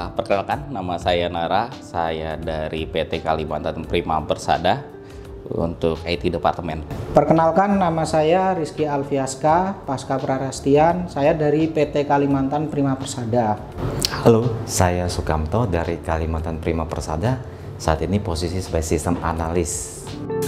Perkenalkan, nama saya Nara, saya dari PT Kalimantan Prima Persada untuk IT Departemen. Perkenalkan, nama saya Rizky Alfiaska, Pasca Prarastian, saya dari PT Kalimantan Prima Persada. Halo, saya Sukamto dari Kalimantan Prima Persada, saat ini posisi sebagai sistem analis.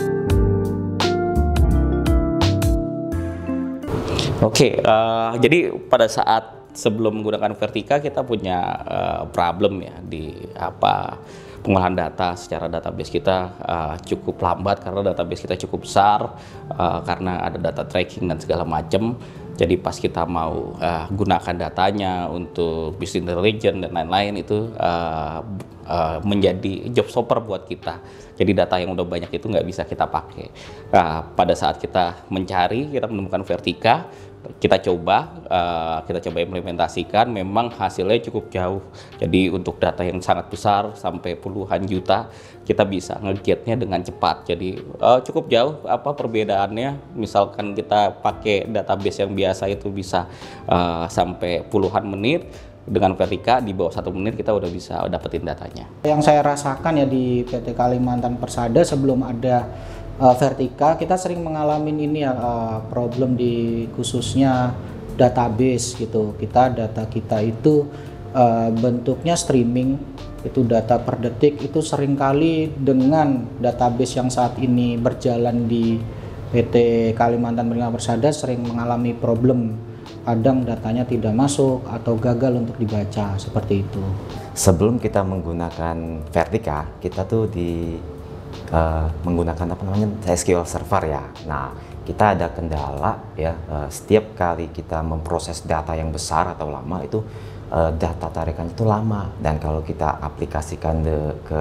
Oke, jadi pada saat sebelum menggunakan Vertika kita punya problem ya di pengolahan data secara database kita cukup lambat karena database kita cukup besar, karena ada data tracking dan segala macam. Jadi pas kita mau gunakan datanya untuk business intelligence dan lain-lain itu menjadi job stopper buat kita. Jadi data yang udah banyak itu nggak bisa kita pakai. Pada saat kita mencari, kita menemukan Vertika, kita coba implementasikan, memang hasilnya cukup jauh. Jadi untuk data yang sangat besar sampai puluhan juta kita bisa nge-get-nya dengan cepat. Jadi cukup jauh perbedaannya. Misalkan kita pakai database yang biasa itu bisa sampai puluhan menit, dengan Vertika di bawah 1 menit kita udah bisa dapetin datanya. Yang saya rasakan ya di PT Kalimantan Persada sebelum ada Vertika, kita sering mengalami ini ya, problem di khususnya database gitu. Data kita itu bentuknya streaming, itu data per detik, itu seringkali dengan database yang saat ini berjalan di PT Kalimantan Prima Persada sering mengalami problem. Kadang datanya tidak masuk atau gagal untuk dibaca, seperti itu. Sebelum kita menggunakan Vertika, kita tuh menggunakan SQL Server ya. Nah, kita ada kendala ya, setiap kali kita memproses data yang besar atau lama itu data tarikannya itu lama, dan kalau kita aplikasikan ke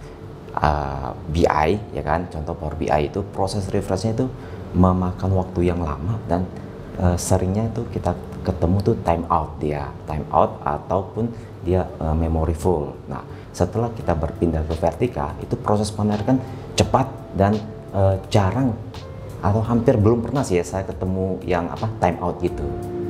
BI ya kan, contoh Power BI itu proses refreshnya itu memakan waktu yang lama, dan seringnya itu kita ketemu tuh timeout ataupun dia memory full. Nah, setelah kita berpindah ke Vertika, itu proses penarikan cepat dan jarang atau hampir belum pernah sih ya saya ketemu yang timeout gitu.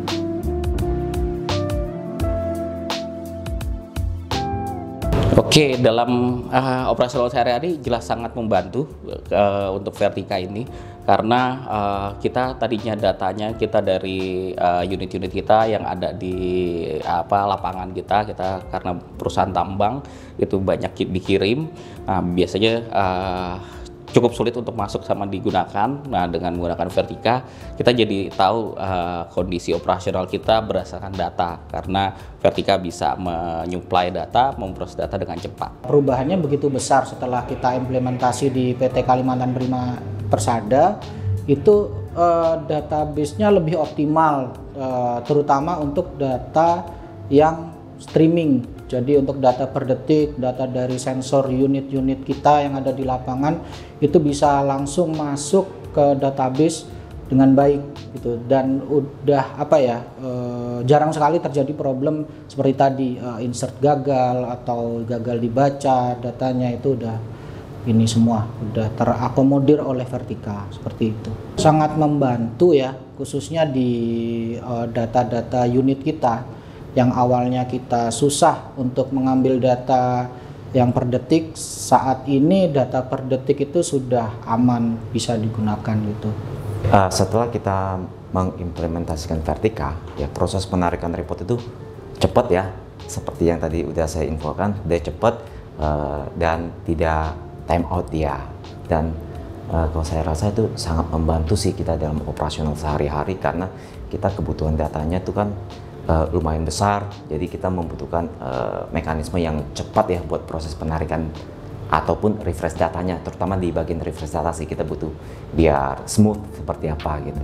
Oke, dalam operasional sehari-hari jelas sangat membantu untuk Vertika ini, karena kita tadinya datanya kita dari unit-unit kita yang ada di lapangan kita karena perusahaan tambang itu banyak dikirim. Nah, biasanya cukup sulit untuk masuk sama digunakan. Nah, dengan menggunakan Vertika kita jadi tahu kondisi operasional kita berdasarkan data, karena Vertika bisa menyuplai data, memproses data dengan cepat. Perubahannya begitu besar setelah kita implementasi di PT Kalimantan Prima Persada, itu database-nya lebih optimal, terutama untuk data yang streaming. Jadi untuk data per detik, data dari sensor unit-unit kita yang ada di lapangan itu bisa langsung masuk ke database dengan baik gitu, dan udah jarang sekali terjadi problem seperti tadi insert gagal atau gagal dibaca, datanya itu ini semua udah terakomodir oleh Vertika, seperti itu. Sangat membantu ya, khususnya di data-data unit kita yang awalnya kita susah untuk mengambil data yang per detik. Saat ini data per detik itu sudah aman, bisa digunakan gitu. Setelah kita mengimplementasikan Vertika, ya proses penarikan report itu cepat ya, seperti yang tadi udah saya infokan, udah cepat dan tidak time out ya. Dan kalau saya rasa itu sangat membantu sih kita dalam operasional sehari-hari, karena kita kebutuhan datanya itu kan lumayan besar, jadi kita membutuhkan mekanisme yang cepat ya buat proses penarikan ataupun refresh datanya, terutama di bagian refresh data sih kita butuh biar smooth seperti apa gitu.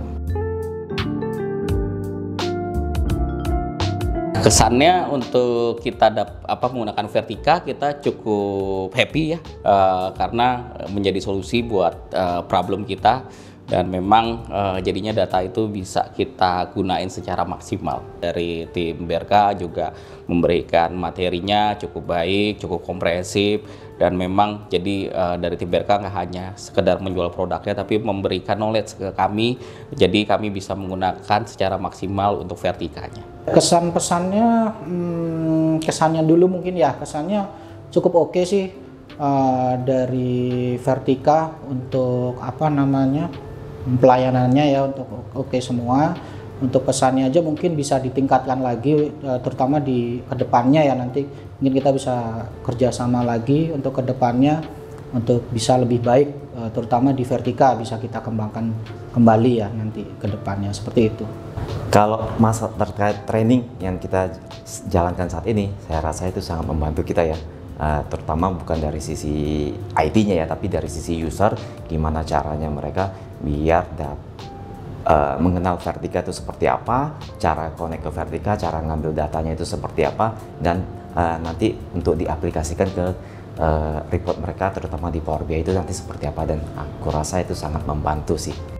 Kesannya untuk kita menggunakan Vertika, kita cukup happy ya, karena menjadi solusi buat problem kita. dan memang jadinya data itu bisa kita gunain secara maksimal. Dari tim BRK juga memberikan materinya cukup baik, cukup komprehensif, dan memang jadi dari tim BRK nggak hanya sekedar menjual produknya tapi memberikan knowledge ke kami, jadi kami bisa menggunakan secara maksimal untuk Vertikanya. Kesan pesannya, kesannya dulu mungkin ya, kesannya cukup oke sih dari Vertika untuk apa namanya, pelayanannya ya, untuk oke semua. Untuk pesannya aja mungkin bisa ditingkatkan lagi, terutama di kedepannya ya, nanti mungkin kita bisa kerjasama lagi untuk kedepannya untuk bisa lebih baik, terutama di Vertika bisa kita kembangkan kembali ya nanti kedepannya, seperti itu. Kalau masa terkait training yang kita jalankan saat ini, saya rasa itu sangat membantu kita ya, terutama bukan dari sisi IT-nya ya, tapi dari sisi user, gimana caranya mereka biar mengenal Vertika itu seperti apa, cara connect ke Vertika, cara ngambil datanya itu seperti apa, dan nanti untuk diaplikasikan ke report mereka, terutama di Power BI itu nanti seperti apa, dan aku rasa itu sangat membantu sih.